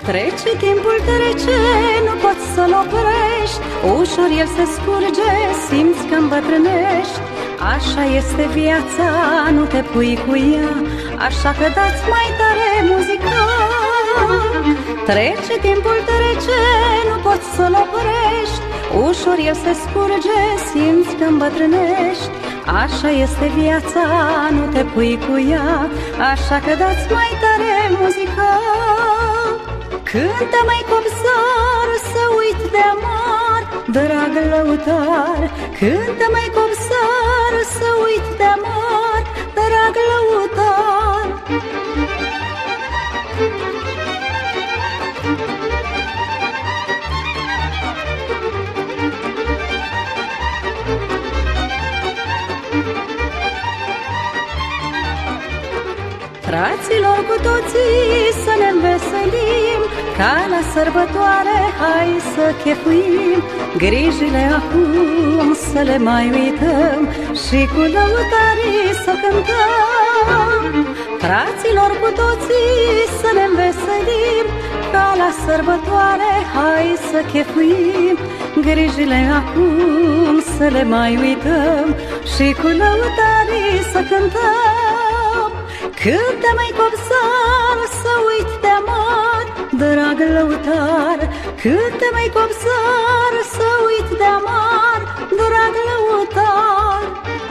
Trece timpul, trece, nu poți să-l oprești, ușor el se scurge, simți că îmbătrânești. Așa este viața, nu te pui cu ea, așa că dați mai tare muzica. Trece timpul, trece, nu poți să-l oprești, ușor el se scurge, simți că îmbătrânești. Așa este viața, nu te pui cu ea, așa că dați mai tare muzica. Cântă, mai copsar, să uit de amar, drag lăutar. Cântă, mai copsar, să uit de amar, drag lăutar. Fraților, cu toții să ne înveselim, ca la sărbătoare hai să chefuim. Grijile acum să le mai uităm și cu lăutarii să cântăm. Fraților, cu toții să ne înveselim, ca la sărbătoare hai să chefuim. Grijile acum să le mai uităm și cu lăutarii să cântăm. Cântă, mai copsar, să uit de amar, drag lăutar. Cântă, mai copsar, să uit de amar, drag lăutar.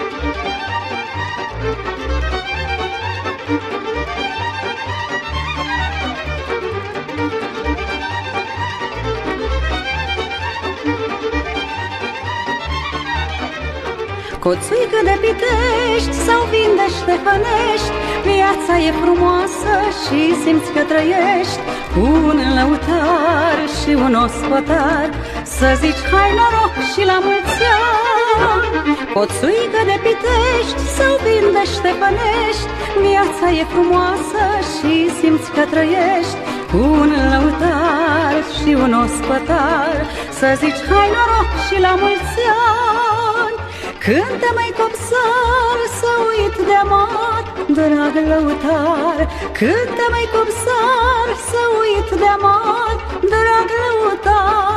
Coțuică de Pitești sau vin de Ștefănești, viața e frumoasă și simți că trăiești. Cu un lăutar și un ospătar, să zici hai noroc și la mulți ani. Coțuică de Pitești sau vin de Ștefănești, viața e frumoasă și simți că trăiești. Cu un lăutar și un ospătar, să zici hai noroc și la mulți ani. Cântă, mai copsar, să uit de amar, drag lăutar. Cântă, mai copsar, să uit de amar, drag lăutar.